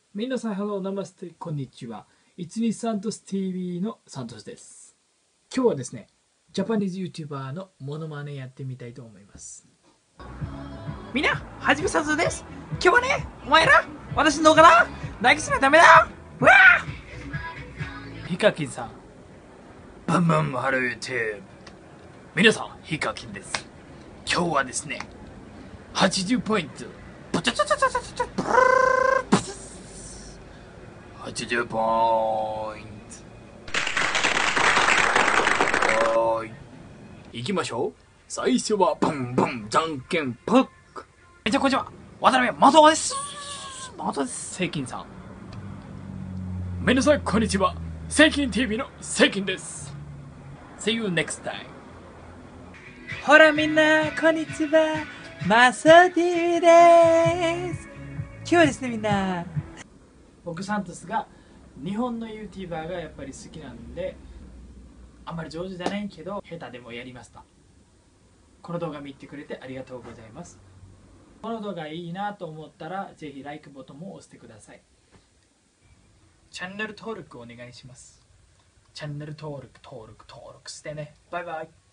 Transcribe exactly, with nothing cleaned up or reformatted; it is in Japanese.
みなさん、ハロー、ナマステ、こんにちは。いつにサントス ティーブイ のサントスです。今日はですね、ジャパニーズ YouTuber のモノマネやってみたいと思います。 みんな、はじめさんです。今日はね、お前ら、私の動画な、投げすなダメだ。うわヒカキンさん、 バンバンハロー YouTube。皆さん、ヒカキンです。今日はですね、はちじゅうポイント。ポチャチャチャチャチャチャブルーパスはちじゅうポイント。はーい。行きましょう。最初は、バンバン、じゃんけん、パック。え、じゃあ、こんにちは。渡辺元です。元です。 セイキンさん。みなさん、こんにちは。セイキン ティーブイ のセイキンです。See you next time. ほらみんな、こんにちは。マソ ティーブイ です。今日はですね、みんな。 僕、サントスが日本の YouTuber がやっぱり好きなんで、あんまり上手じゃないけど、下手でもやりました。この動画見てくれてありがとうございます。この動画いいなと思ったら、ぜひ LIKE ボタンも押してください。チャンネル登録お願いします。チャンネル登録、登録、登録してね。バイバイ。